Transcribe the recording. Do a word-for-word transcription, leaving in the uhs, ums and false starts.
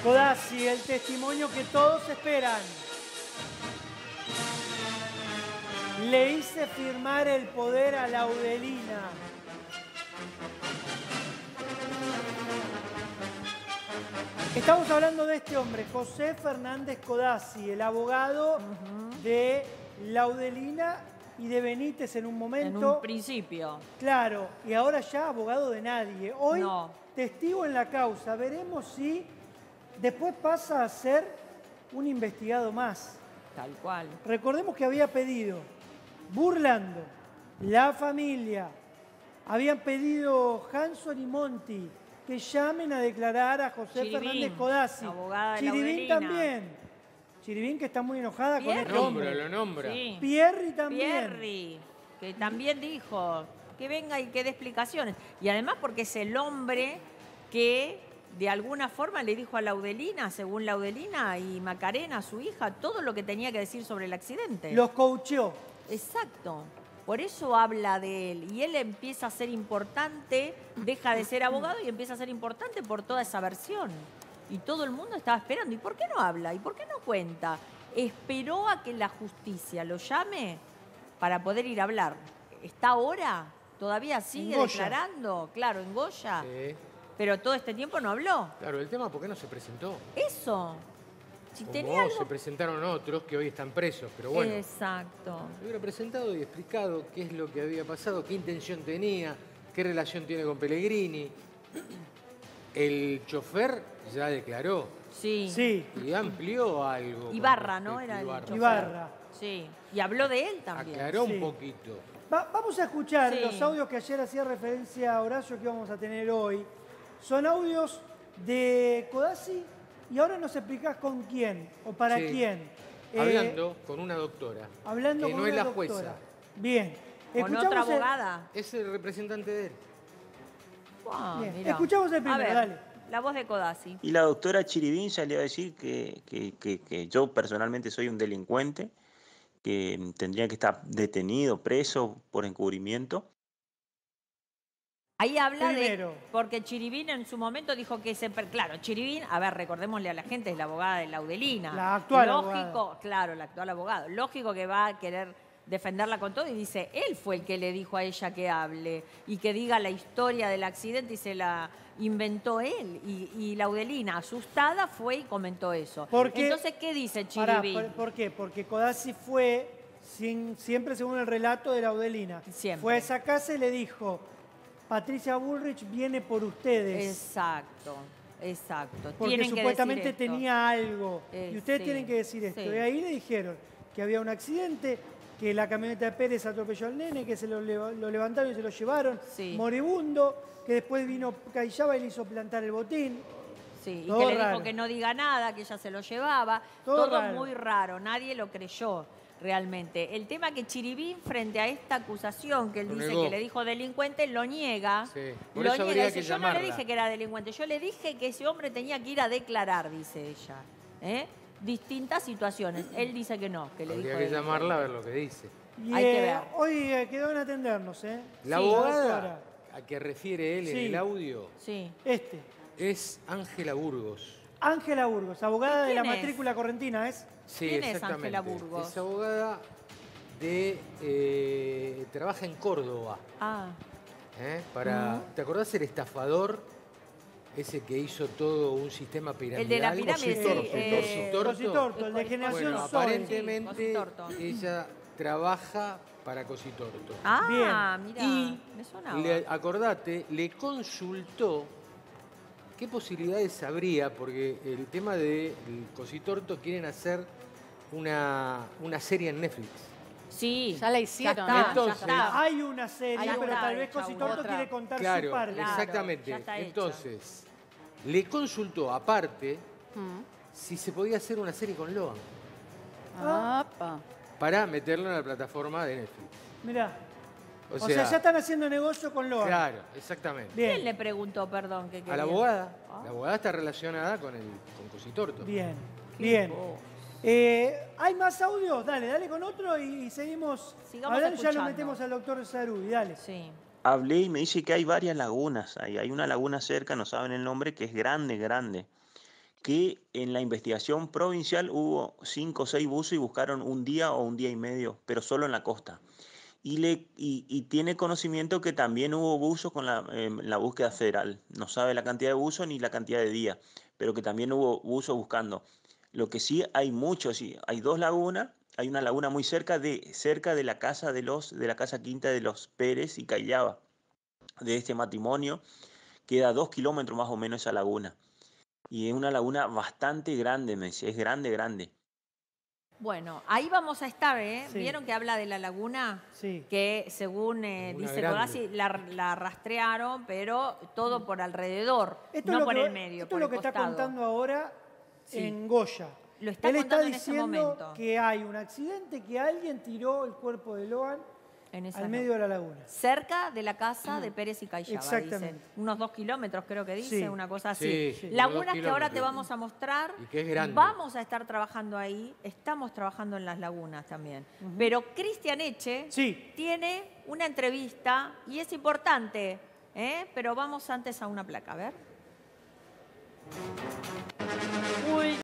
Codazzi, el testimonio que todos esperan. Le hice firmar el poder a Laudelina. Estamos hablando de este hombre, José Fernández Codazzi, el abogado uh-huh. de Laudelina y de Benítez en un momento. En un principio. Claro, y ahora ya abogado de nadie. Hoy no. testigo en la causa. Veremos si después pasa a ser un investigado más. Tal cual. Recordemos que había pedido, burlando, la familia, habían pedido Hanson y Monti que llamen a declarar a José Chiribín, Fernández Codazzi. Abogada de Chiribín Laudelina. también. Chiribín que está muy enojada Pierri. con este Lo hombre. nombra, lo nombra. Sí. Pierri también. Pierri, que también dijo que venga y que dé explicaciones. Y además porque es el hombre que de alguna forma le dijo a Laudelina, según Laudelina y Macarena, su hija, todo lo que tenía que decir sobre el accidente. Los coacheó. Exacto. Por eso habla de él. Y él empieza a ser importante, deja de ser abogado y empieza a ser importante por toda esa versión. Y todo el mundo estaba esperando. ¿Y por qué no habla? ¿Y por qué no cuenta? Esperó a que la justicia lo llame para poder ir a hablar. ¿Está ahora? ¿Todavía sigue declarando? Claro, en Goya. Sí. Pero todo este tiempo no habló. Claro, el tema, ¿por qué no se presentó? Eso. Si Como tenía algo... se presentaron otros que hoy están presos, pero bueno. Exacto. Se hubiera presentado y explicado qué es lo que había pasado, qué intención tenía, qué relación tiene con Pellegrini. El chofer ya declaró. Sí. Sí. Y amplió algo. Ibarra, ¿no? Era el Ibarra. chofer. Ibarra. Sí. Y habló de él también. Aclaró Sí. un poquito. Va, vamos a escuchar Sí. los audios que ayer hacía referencia a Horacio que vamos a tener hoy. Son audios de Codazzi y ahora nos explicás con quién o para Sí. quién. Hablando eh, con una doctora. Hablando que con no una es la doctora. jueza. Bien. Con Escuchamos otra el- abogada. Es el representante de él. Ah, Bien. mirá. Escuchamos el A primero, ver, dale. la voz de Codazzi. Y la doctora Chiribín ya le iba a decir que, que, que, que yo personalmente soy un delincuente, que tendría que estar detenido, preso por encubrimiento. Ahí habla Primero. de... Porque Chiribín en su momento dijo que se... Claro, Chiribín, a ver, recordémosle a la gente, es la abogada de Laudelina. La actual Lógico, abogada. claro, la actual abogada. Lógico que va a querer defenderla con todo y dice, él fue el que le dijo a ella que hable y que diga la historia del accidente y se la inventó él. Y, y Laudelina, asustada, fue y comentó eso. Porque- Entonces, ¿qué dice Pará, Chiribín? ¿por, por qué? Porque Codazzi fue, sin- siempre según el relato de Laudelina, Siempre. fue a esa casa y le dijo, Patricia Bullrich viene por ustedes. Exacto, exacto. Porque Tienen que supuestamente decir esto. tenía algo. Eh, y ustedes sí, tienen que decir esto. sí. Y ahí le dijeron que había un accidente, que la camioneta de Pérez atropelló al nene, que se lo, leva- lo levantaron y se lo llevaron Sí. moribundo, que después vino Cayllaba y le hizo plantar el botín. Sí, y Todo que le raro. dijo que no diga nada, que ella se lo llevaba. Todo Todo, raro. muy raro, nadie lo creyó realmente. El tema que Chiribín, frente a esta acusación que él Lo dice negó. que le dijo delincuente, lo niega. Sí, por Lo eso niega, habría dice, que yo no le llamarla". dije que era delincuente, yo le dije que ese hombre tenía que ir a declarar, dice ella. ¿Eh? Distintas situaciones. Él dice que no, que le Habría dijo que delincuente. llamarla a ver lo que dice. Y, Hay que eh, ver. hoy eh, quedó en atendernos, ¿eh? La Sí, abogada doctora. a que refiere él en Sí. el audio Sí. Este. es Ángela Burgos. Ángela Burgos, abogada de la ¿Quién es? matrícula correntina, ¿es? Sí, ¿Quién es exactamente. Ángela Burgos? Es abogada de... eh, trabaja en Córdoba. Ah, ¿eh? Para, ¿Te acordás el estafador? Ese que hizo todo un sistema piramidal. el de la pirámide, sí. Cositorto, eh, Cositorto. Cositorto, el de generación Bueno, Zoe. aparentemente Sí, Cositorto. ella trabaja para Cositorto. ah Bien. mira, Y me sonaba. le, acordate, le consultó qué posibilidades habría, porque el tema de Cositorto quieren hacer una, una serie en Netflix. Sí, Ya la hicieron, ya está, Entonces- ya está. Hay una serie, Hay pero una tal vez hecha, Cositorto otra. quiere contar Claro, su parte. Claro, exactamente. ya está hecha. Entonces, le consultó aparte Mm. si se podía hacer una serie con Logan Apa. para meterlo en la plataforma de Netflix. Mirá. O O sea, sea, ya están haciendo negocio con Logan. claro, exactamente. Bien. ¿Quién le preguntó, perdón, qué A quería? la abogada. Ah. La abogada está relacionada con el con Cositorto. Bien, Qué bien. voz. Eh, ¿Hay más audios? Dale, dale con otro y, y seguimos Sigamos hablando. Ya lo escuchando. metemos al doctor Saruri, dale. Sí. Hablé y me dice que hay varias lagunas. Hay, hay una laguna cerca, no saben el nombre, que es grande, grande. que en la investigación provincial hubo cinco o seis buzos y buscaron un día o un día y medio, pero solo en la costa. Y, le, y, y tiene conocimiento que también hubo buzos con la, eh, la búsqueda federal. No sabe la cantidad de buzos ni la cantidad de días, pero que también hubo buzos buscando. Lo que sí hay muchos, sí, hay dos lagunas. Hay una laguna muy cerca de, cerca de la casa de los, de la casa quinta de los Pérez y Callaba, de este matrimonio. Queda a dos kilómetros más o menos esa laguna. Y es una laguna bastante grande, me dice, es grande, grande. Bueno, ahí vamos a estar, ¿eh? Sí. ¿Vieron que habla de la laguna? Sí. Que según eh, Laguna dice grande. Codazzi, la, la rastrearon, pero todo por alrededor, Esto no es lo por que, el medio, esto por es lo el que está costado. contando ahora Sí. en Goya. Lo está Él está contando en ese diciendo momento. que hay un accidente, que alguien tiró el cuerpo de Loan En esa al no- medio de la laguna. Cerca de la casa de Pérez y Callaba, Exactamente. dice. Unos dos kilómetros creo que dice, Sí. una cosa así. Sí, sí, Lagunas unos dos que ahora te kilómetros. vamos a mostrar. Y que es grande. Vamos a estar trabajando ahí. Estamos trabajando en las lagunas también. Pero Cristian Eche Sí. tiene una entrevista y es importante, ¿eh? Pero vamos antes a una placa, a ver.